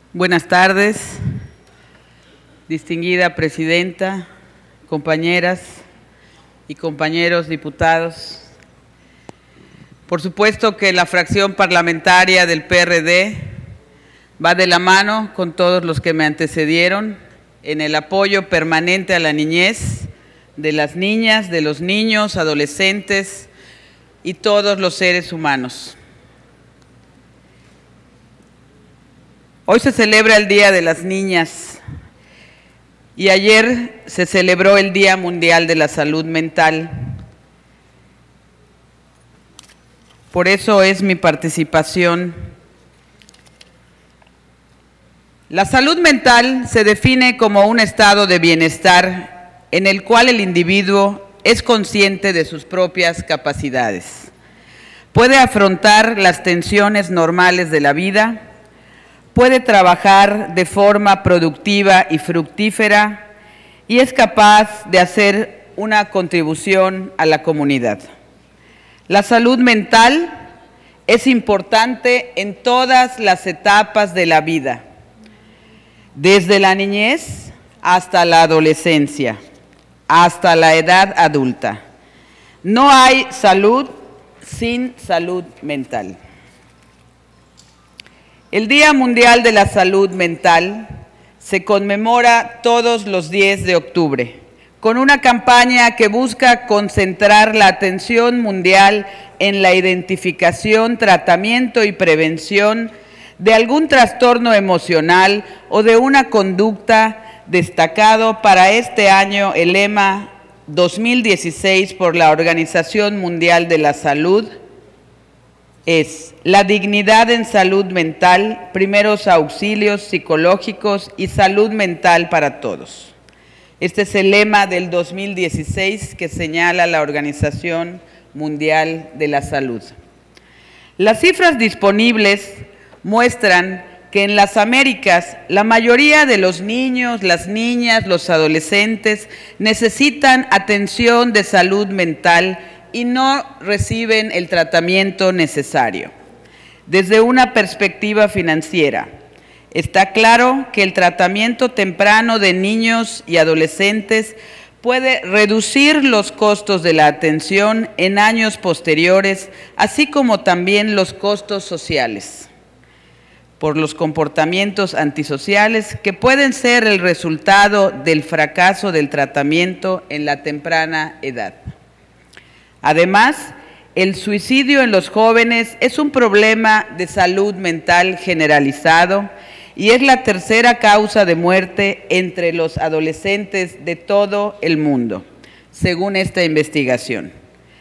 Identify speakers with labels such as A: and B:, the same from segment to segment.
A: Buenas tardes, distinguida presidenta, compañeras y compañeros diputados. Por supuesto que la fracción parlamentaria del PRD va de la mano con todos los que me antecedieron en el apoyo permanente a la niñez, de las niñas, de los niños, adolescentes y todos los seres humanos. Hoy se celebra el Día de las Niñas y ayer se celebró el Día Mundial de la Salud Mental. Por eso es mi participación. La salud mental se define como un estado de bienestar en el cual el individuo es consciente de sus propias capacidades. Puede afrontar las tensiones normales de la vida, puede trabajar de forma productiva y fructífera y es capaz de hacer una contribución a la comunidad. La salud mental es importante en todas las etapas de la vida, desde la niñez hasta la adolescencia, hasta la edad adulta. No hay salud sin salud mental. El Día Mundial de la Salud Mental se conmemora todos los 10 de octubre, con una campaña que busca concentrar la atención mundial en la identificación, tratamiento y prevención de algún trastorno emocional o de una conducta, destacado para este año el lema 2016 por la Organización Mundial de la Salud, es la dignidad en salud mental, primeros auxilios psicológicos y salud mental para todos. Este es el lema del 2016 que señala la Organización Mundial de la Salud. Las cifras disponibles muestran que en las Américas la mayoría de los niños, las niñas, los adolescentes necesitan atención de salud mental y no reciben el tratamiento necesario. Desde una perspectiva financiera, está claro que el tratamiento temprano de niños y adolescentes puede reducir los costos de la atención en años posteriores, así como también los costos sociales, por los comportamientos antisociales que pueden ser el resultado del fracaso del tratamiento en la temprana edad. Además, el suicidio en los jóvenes es un problema de salud mental generalizado y es la tercera causa de muerte entre los adolescentes de todo el mundo, según esta investigación.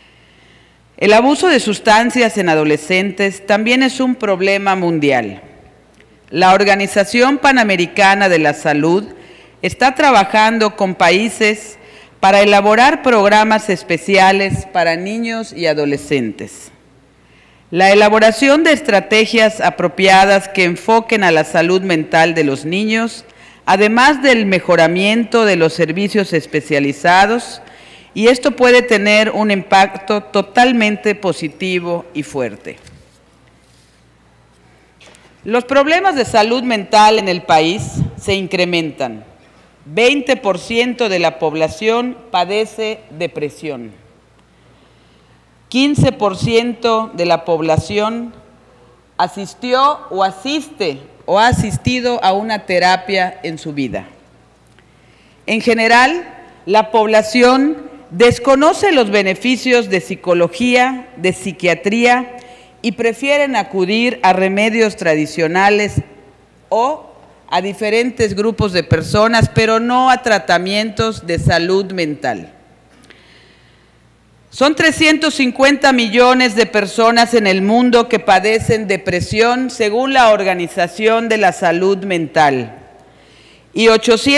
A: El abuso de sustancias en adolescentes también es un problema mundial. La Organización Panamericana de la Salud está trabajando con países para elaborar programas especiales para niños y adolescentes. La elaboración de estrategias apropiadas que enfoquen a la salud mental de los niños, además del mejoramiento de los servicios especializados, y esto puede tener un impacto totalmente positivo y fuerte. Los problemas de salud mental en el país se incrementan. 20% de la población padece depresión. 15% de la población asistió o asiste o ha asistido a una terapia en su vida. En general, la población desconoce los beneficios de psicología, de psiquiatría y prefieren acudir a remedios tradicionales o a diferentes grupos de personas, pero no a tratamientos de salud mental. Son 350 millones de personas en el mundo que padecen depresión, según la Organización de la Salud Mental, y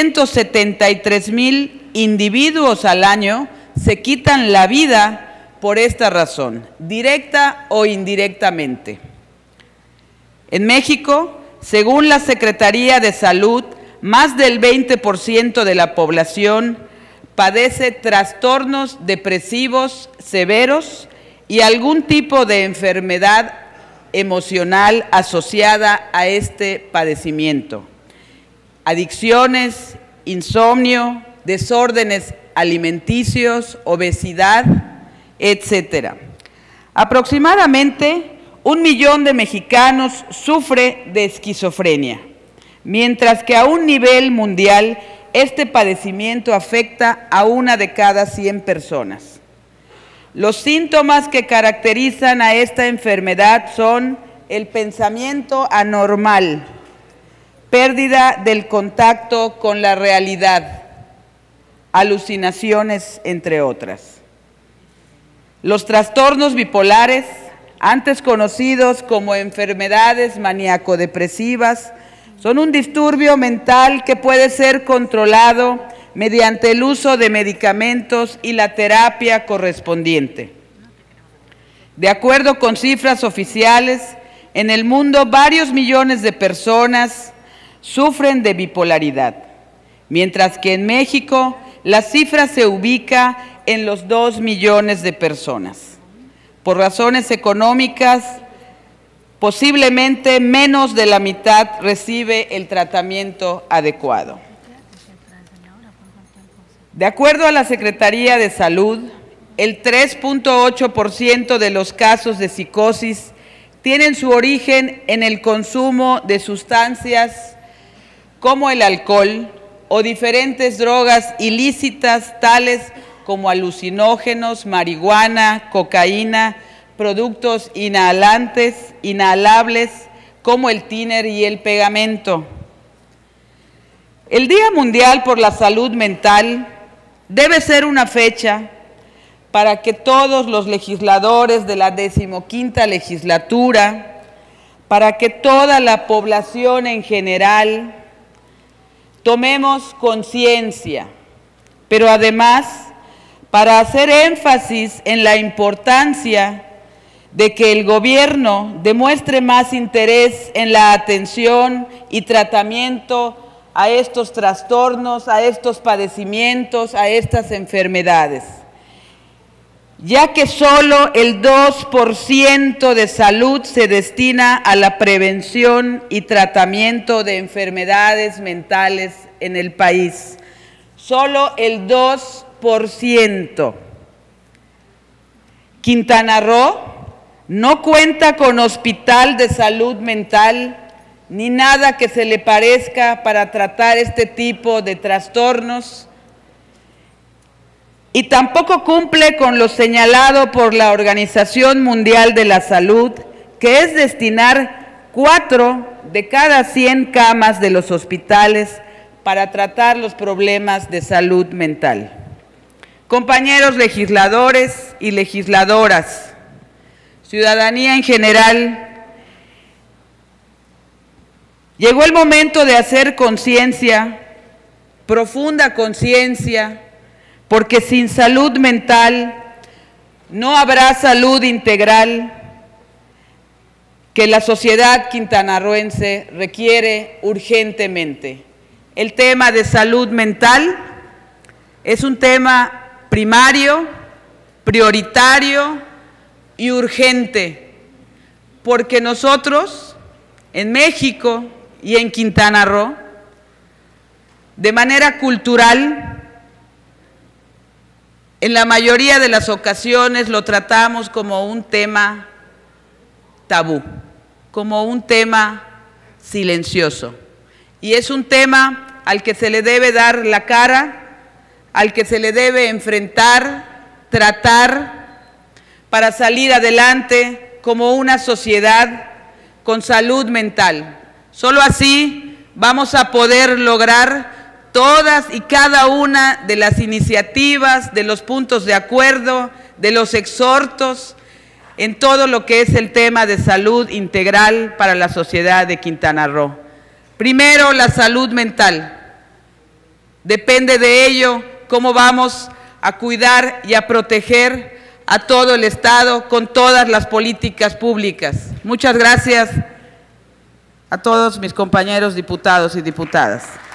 A: 873,000 individuos al año se quitan la vida por esta razón, directa o indirectamente. En México, según la Secretaría de Salud, más del 20% de la población padece trastornos depresivos severos y algún tipo de enfermedad emocional asociada a este padecimiento: adicciones, insomnio, desórdenes alimenticios, obesidad, etc. Aproximadamente 1 millón de mexicanos sufre de esquizofrenia, mientras que a un nivel mundial este padecimiento afecta a 1 de cada 100 personas. Los síntomas que caracterizan a esta enfermedad son el pensamiento anormal, pérdida del contacto con la realidad, alucinaciones, entre otras. Los trastornos bipolares, antes conocidos como enfermedades maníaco-depresivas, son un disturbio mental que puede ser controlado mediante el uso de medicamentos y la terapia correspondiente. De acuerdo con cifras oficiales, en el mundo varios millones de personas sufren de bipolaridad, mientras que en México la cifra se ubica en los 2 millones de personas. Por razones económicas, posiblemente menos de la mitad recibe el tratamiento adecuado. De acuerdo a la Secretaría de Salud, el 3.8% de los casos de psicosis tienen su origen en el consumo de sustancias como el alcohol o diferentes drogas ilícitas tales como alucinógenos, marihuana, cocaína, productos inhalables como el tiner y el pegamento. El Día Mundial por la Salud Mental debe ser una fecha para que todos los legisladores de la 15ª legislatura, para que toda la población en general tomemos conciencia, pero además para hacer énfasis en la importancia de que el gobierno demuestre más interés en la atención y tratamiento a estos trastornos, a estos padecimientos, a estas enfermedades, ya que solo el 2% de salud se destina a la prevención y tratamiento de enfermedades mentales en el país. Solo el 2%. Quintana Roo no cuenta con hospital de salud mental ni nada que se le parezca para tratar este tipo de trastornos, y tampoco cumple con lo señalado por la Organización Mundial de la Salud, que es destinar 4 de cada 100 camas de los hospitales para tratar los problemas de salud mental. Compañeros legisladores y legisladoras, ciudadanía en general, llegó el momento de hacer conciencia, profunda conciencia, porque sin salud mental no habrá salud integral que la sociedad quintanarroense requiere urgentemente. El tema de salud mental es un tema primario, prioritario y urgente, porque nosotros en México y en Quintana Roo, de manera cultural, en la mayoría de las ocasiones lo tratamos como un tema tabú, como un tema silencioso. Y es un tema al que se le debe dar la cara, al que se le debe enfrentar, tratar, para salir adelante como una sociedad con salud mental. Solo así vamos a poder lograr todas y cada una de las iniciativas, de los puntos de acuerdo, de los exhortos, en todo lo que es el tema de salud integral para la sociedad de Quintana Roo. Primero, la salud mental. Depende de ello cómo vamos a cuidar y a proteger a todo el Estado con todas las políticas públicas. Muchas gracias a todos mis compañeros diputados y diputadas.